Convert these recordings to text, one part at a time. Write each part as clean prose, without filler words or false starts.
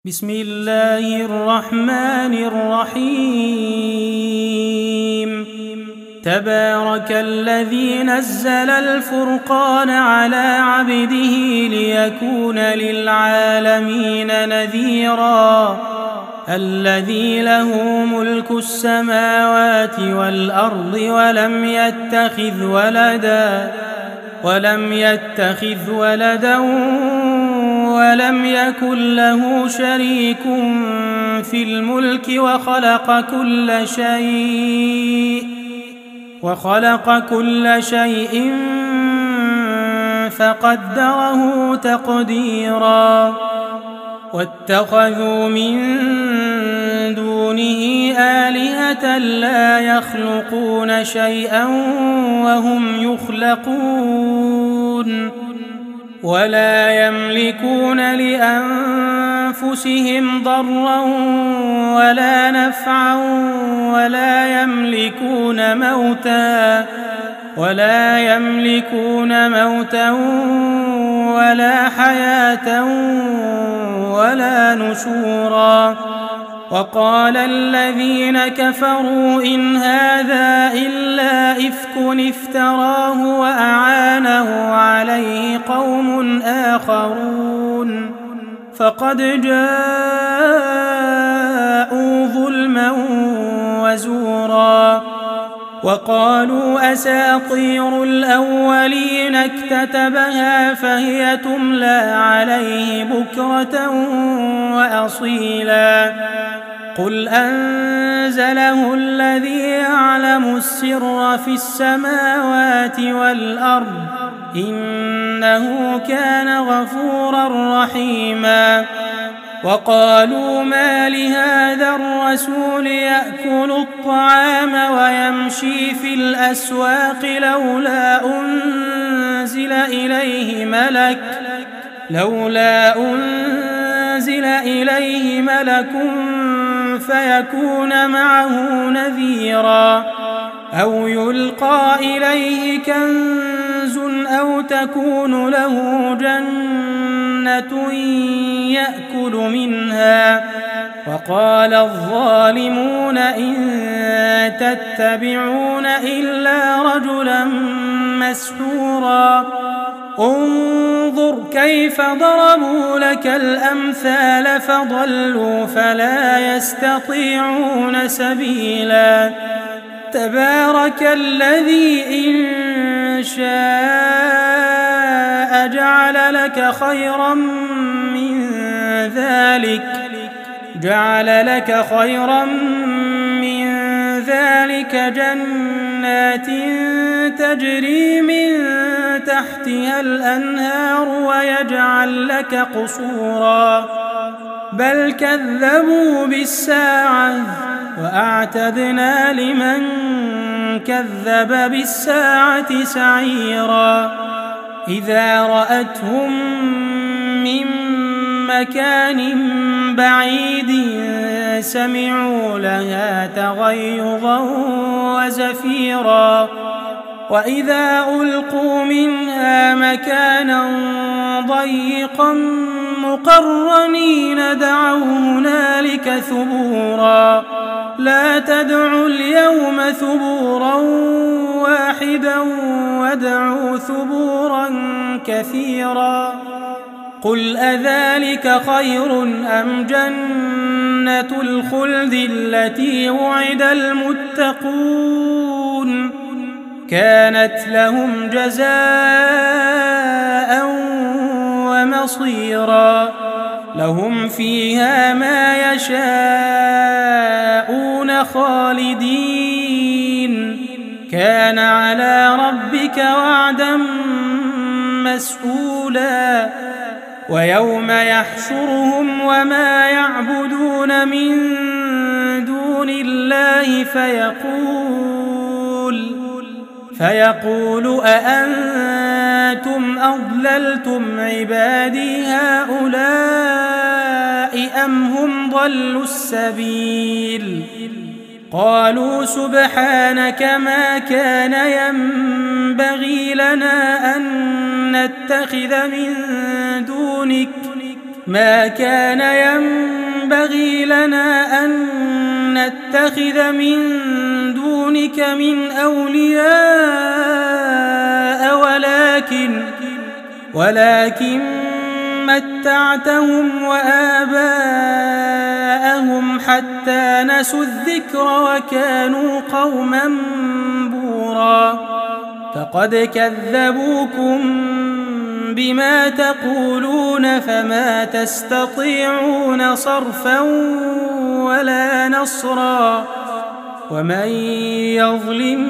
بسم الله الرحمن الرحيم. تبارك الذي نزل الفرقان على عبده ليكون للعالمين نذيرا. الذي له ملك السماوات والأرض ولم يتخذ ولدا ولم يكن له شريك في الملك وخلق كل شيء فقدره تقديرا. واتخذوا من دونه آلهة لا يخلقون شيئا وهم يخلقون ولا يملكون لأنفسهم ضرا ولا نفعا ولا يملكون موتا ولا حياة ولا نشورا. وقال الذين كفروا إن هذا إلا إفك افتراه وأعانه عليه قوم آخرون فقد جاءوا ظلما وزورا. وقالوا أساطير الأولين اكتتبها فهي تملى عليه بكرة وأصيلا. قل أنزله الذي يعلم السر في السماوات والأرض إنه كان غفورا رحيما. وقالوا ما لهذا الرسول يأكل الطعام ويمشي في الأسواق لولا أنزل إليه ملك فيكون معه نذيرا أو يلقى إليه كنز أو تكون له جنة يأكل منها. وقال الظالمون إن تتبعون إلا رجلا مسحورا. انظر كيف ضربوا لك الأمثال فضلوا فلا يستطيعون سبيلا. تبارك الذي إن شاء جعل لك خيرا من ذلك جنات تجري من تحتها الأنهار ويجعل لك قصورا. بل كذبوا بالساعة وأعتدنا لمن كذب بالساعة سعيرا. إذا رأتهم من مكان بعيد سمعوا لها تغيظا وزفيرا. وإذا ألقوا منها مكانا ضيقا مقرنين دعوا هنالك ثبورا. لا تدعوا اليوم ثبورا واحدا وادعوا ثبورا كثيرا. قل أذلك خير أم جنة الخلد التي وعد المتقون كانت لهم جزاء ومصيرا. لهم فيها ما يشاءون خالدين كان على ربك وعدا مسئولا. ويوم يحشرهم وما يعبدون من دون الله فيقول أأنتم أضللتم عبادي هؤلاء أم هم ضلوا السبيل. قالوا سبحانك ما كان ينبغي لنا أن نتخذ من دونك ما كان ينبغي ينبغي لنا أن نتخذ من دونك من أولياء ولكن متعتهم وآباءهم حتى نسوا الذكر وكانوا قوما بورا فقد كذبوكم بما تقولون فما تستطيعون صرفا ولا نصرا ومن يظلم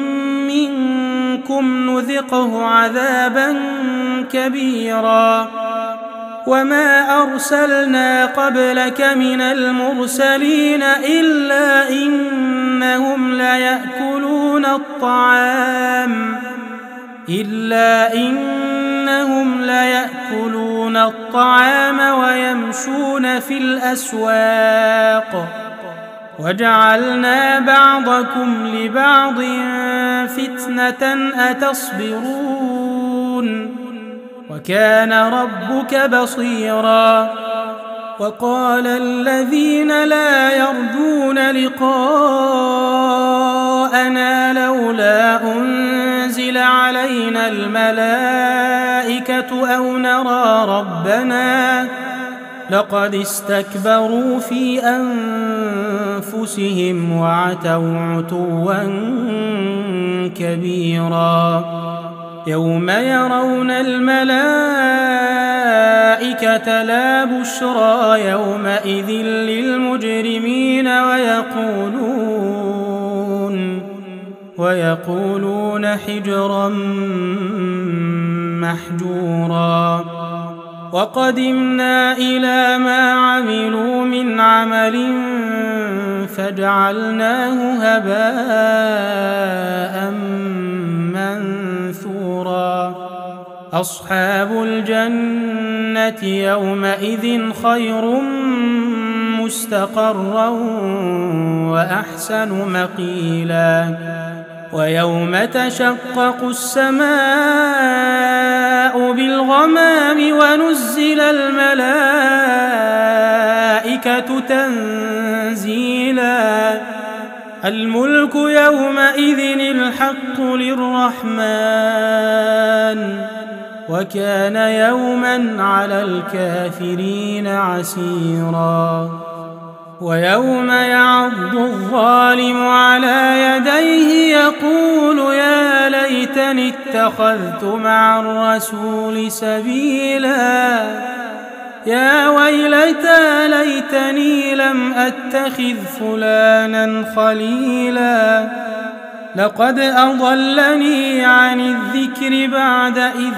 منكم نذقه عذابا كبيرا وما أرسلنا قبلك من المرسلين إلا إنهم ليأكلون الطعام ويمشون في الأسواق وجعلنا بعضكم لبعض فتنة أتصبرون وكان ربك بصيرا وقال الذين لا يرجون لقاءنا لولا أنزل علينا الملائكة أو نرى ربنا لقد استكبروا في أنفسهم وعتوا عتوا كبيرا يوم يرون الملائكة لا بشرى يومئذ للمجرمين ويقولون حجرا محجورا وقدمنا إلى ما عملوا من عمل فجعلناه هباء منثورا أصحاب الجنة يومئذ خير مستقرا وأحسن مقيلا ويوم تشقق السماء بالغمام ونزل الملائكة تنزيلا الملك يومئذ الحق للرحمن وكان يوما على الكافرين عسيرا ويوم يعض الظالم على يديه يقول يا ليتني اتخذت مع الرسول سبيلا يا ويلتى ليتني لم أتخذ فلانا خليلا لقد أضلني عن الذكر بعد إذ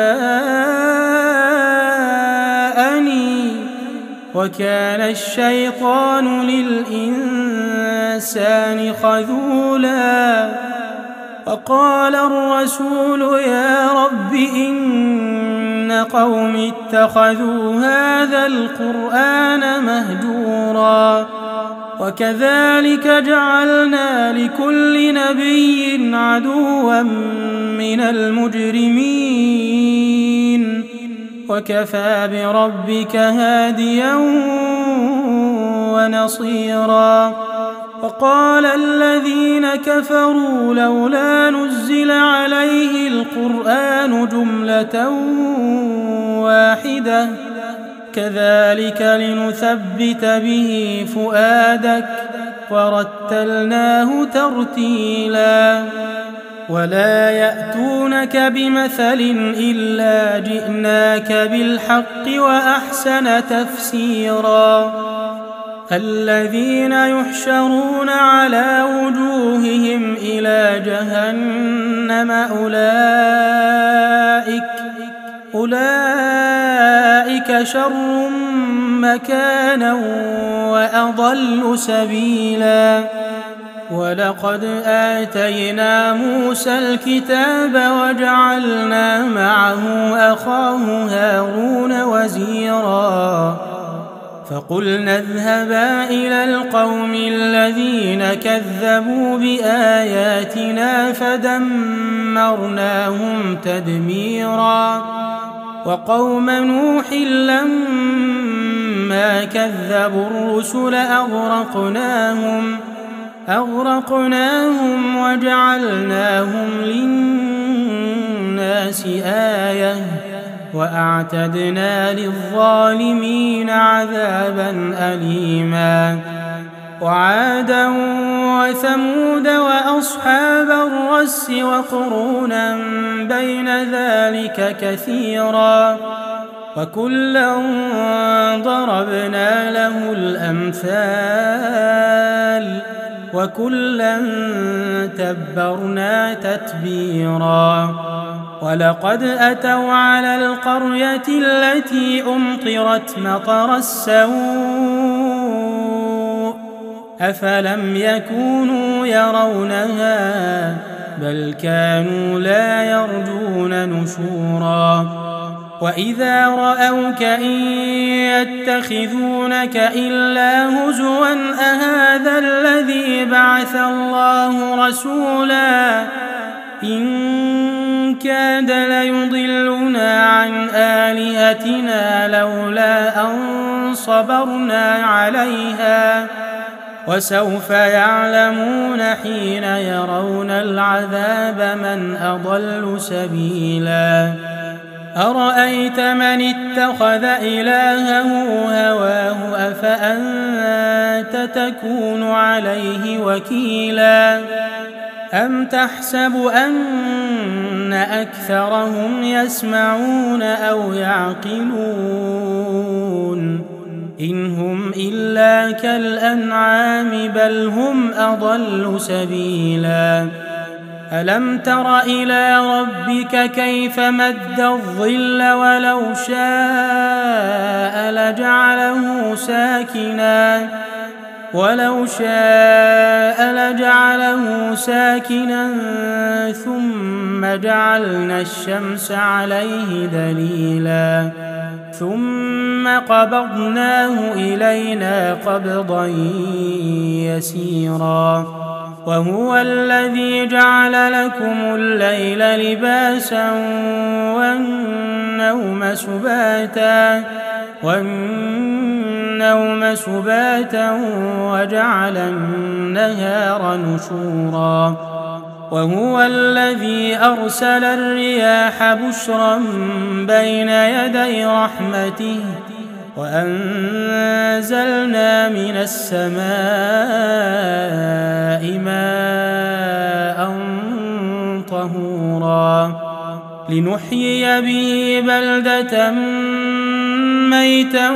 جاءني وكان الشيطان للإنسان خذولا وقال الرسول يا رب إن قوم اتخذوا هذا القرآن مهجورا وكذلك جعلنا لكل نبي عدوا من المجرمين وكفى بربك هاديا ونصيرا وقال الذين كفروا لولا نزل عليه القرآن جملة واحدة كذلك لنثبت به فؤادك ورتلناه ترتيلا ولا يأتونك بمثل إلا جئناك بالحق وأحسن تفسيرا الذين يحشرون على وجوههم إلى جهنم أولئك شر مكانا وأضل سبيلا ولقد آتينا موسى الكتاب وجعلنا معه أخاه هارون وزيرا فقلنا اذهبا إلى القوم الذين كذبوا بآياتنا فدمرناهم تدميرا وقوم نوح لما لما كذبوا الرسل أغرقناهم وجعلناهم للناس آية وأعتدنا للظالمين عذابا أليما وعادا وثمود وأصحاب الرس وقرونا بين ذلك كثيرا وكلا ضربنا له الأمثال وكلا تبرنا تتبيرا ولقد أتوا على القرية التي أمطرت مطر السوء أفلم يكونوا يرونها بل كانوا لا يرجون نشورا وإذا رأوك إن يتخذونك إلا هزوا أهذا الذي بعث الله رسولا إن كاد ليضلنا عن آلهتنا لولا أن صبرنا عليها وسوف يعلمون حين يرون العذاب من أضل سبيلا أرأيت من اتخذ إلهه هواه أفأنت تكون عليه وكيلا أم تحسب أن أكثرهم يسمعون أو يعقلون إن هم إلا كالأنعام بل هم أضل سبيلا ألم تر إلى ربك كيف مد الظل ولو شاء لجعله ساكنا ثم جعلنا الشمس عليه دليلا ثم قبضناه إلينا قبضا يسيرا وهو الذي جعل لكم الليل لباسا والنوم سباتا وجعل النهار نشورا وهو الذي أرسل الرياح بشرا بين يدي رحمته وأنزلنا من السماء ماء طهورا لنحيي به بلدة ميتا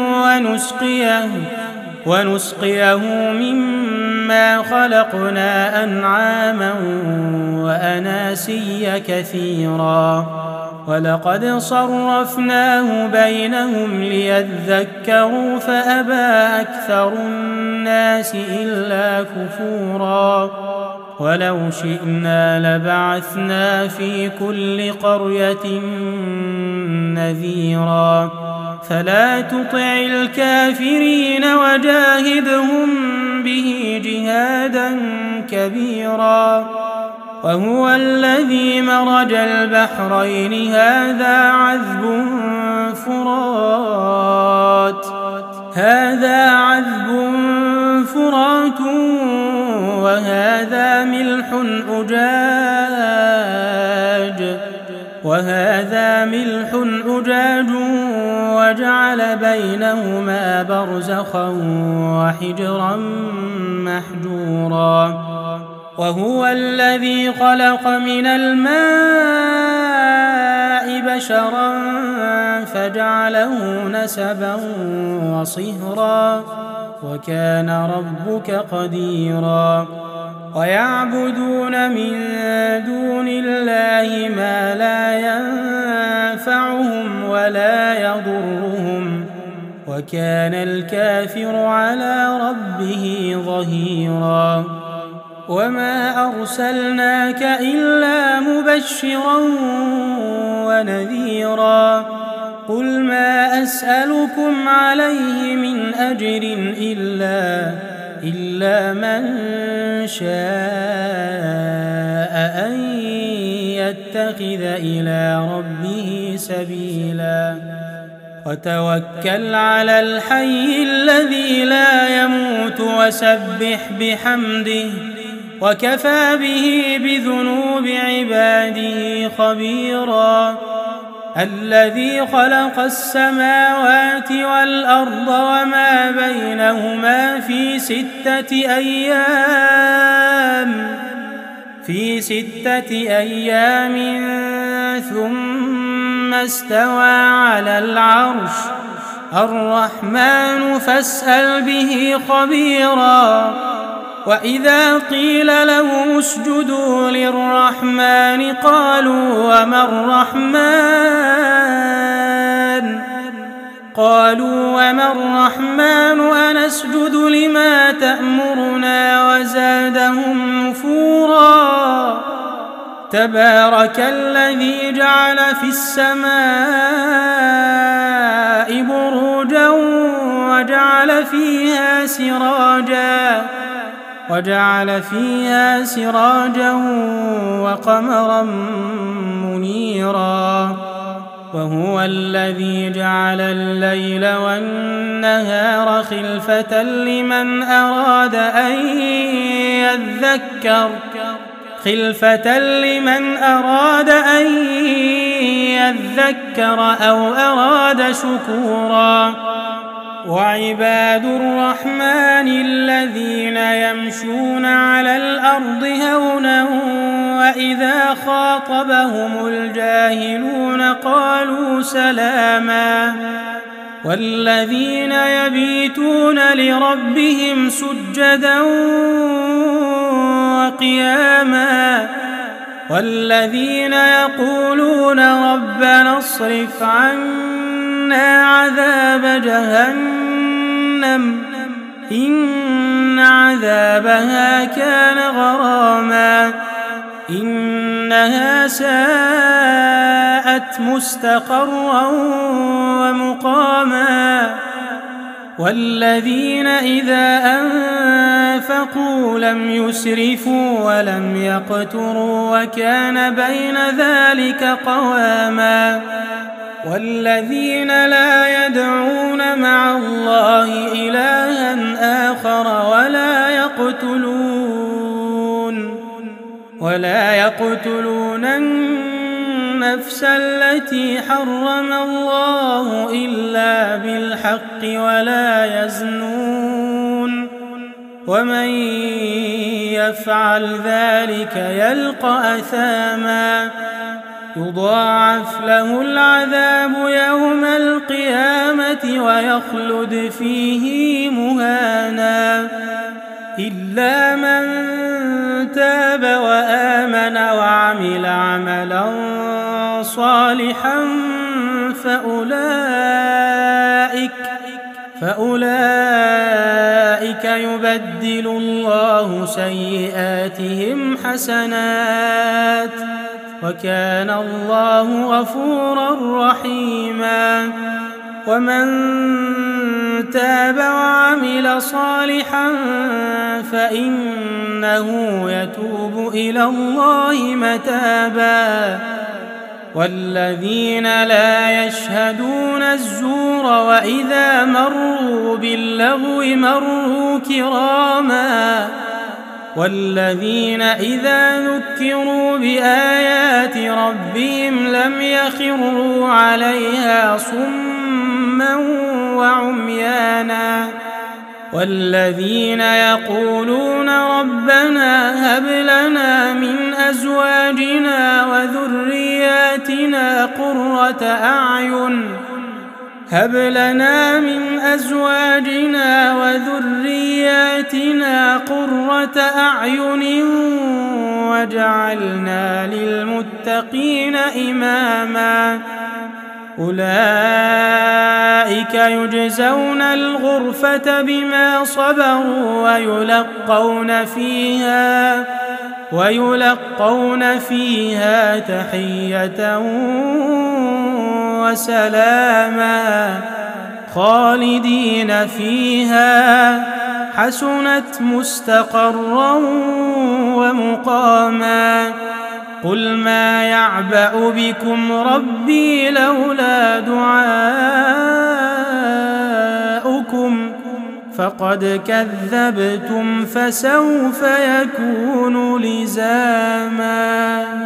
ونسقيه مما خلقنا أنعاما وأناسيا كثيرا ولقد صرفناه بينهم ليذكروا فأبى أكثر الناس إلا كفورا ولو شئنا لبعثنا في كل قرية نذيرا فلا تطع الكافرين وجاهدهم به جهادا كبيرا وهو الذي مرج البحرين هذا عذب فرات وهذا ملح أجاج وجعل بينهما برزخا وحجرا محجورا وهو الذي خلق من الماء بشرا فجعله نسبا وصهرا وكان ربك قديرا ويعبدون من دون الله ما لا ينفعهم ولا يضرهم وكان الكافر على ربه ظهيرا وما أرسلناك إلا مبشرا ونذيرا قل ما أسألكم عليه من أجر إلا من شاء أن يتخذ إلى ربه سبيلا وتوكل على الحي الذي لا يموت وسبح بحمده وكفى به بذنوب عباده خبيرا. الذي خلق السماوات والأرض وما بينهما في 6 أيام ثم استوى على العرش الرحمن فاسأل به خبيرا. وإذا قيل لهم اسجدوا للرحمن قالوا وما الرحمن أنسجد لما تأمرنا وزادهم نفورا. تبارك الذي جعل في السماء بروجا وجعل فيها سراجا وقمرا منيرا. وهو الذي جعل الليل والنهار خلفة لمن أراد أن يذكر أو أراد شكورا. وعباد الرحمن الذين يمشون على الأرض هونا وإذا خاطبهم الجاهلون قالوا سلاما. والذين يبيتون لربهم سجدا وقياما. والذين يقولون ربنا اصرف عنا عذاب جهنم إن عذابها كان غراما إنها ساءت مستقرا ومقاما. والذين إذا أنفقوا لم يسرفوا ولم يقتروا وكان بين ذلك قواما. والذين لا يدعون مع الله إلها آخر ولا يقتلون النفس التي حرم الله إلا بالحق ولا يزنون ومن يفعل ذلك يلقى أثاما يضاعف له العذاب يوم القيامة ويخلد فيه مهانا إلا من تاب وآمن وعمل عملا صالحا فأولئك يبدل الله سيئاتهم حسنات وكان الله غفورا رحيما. ومن تاب وعمل صالحا فإنه يتوب إلى الله متابا. والذين لا يشهدون الزور وإذا مروا باللغو مروا كراما. والذين إذا ذكروا بآيات ربهم لم يخروا عليها صما وعميانا. والذين يقولون ربنا هب لنا من أزواجنا وذرياتنا قرة أعين واجعلنا للمتقين إماما. أولئك يجزون الغرفة بما صبروا ويلقون فيها تحية وسلاما خالدين فيها حسنت مستقرا ومقاما. قل ما يعبأ بكم ربي لولا دعاؤكم فقد كذبتم فسوف يكون لزاما